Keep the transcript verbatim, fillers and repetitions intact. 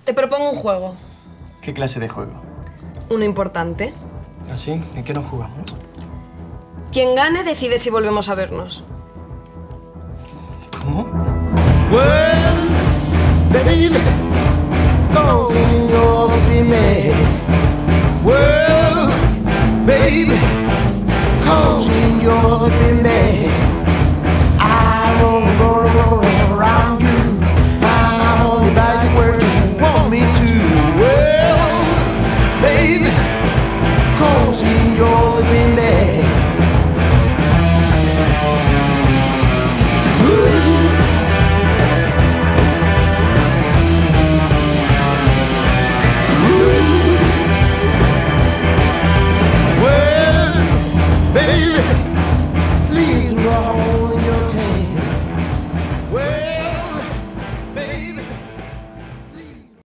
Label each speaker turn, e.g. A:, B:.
A: Te propongo un juego.
B: ¿Qué clase de juego?
A: Uno importante.
B: ¿Ah, sí? ¿En qué nos jugamos?
A: Quien gane decide si volvemos a vernos.
B: ¿Cómo?
C: Well, baby, causing yours to be mad. Well, baby, causing yours to be mad.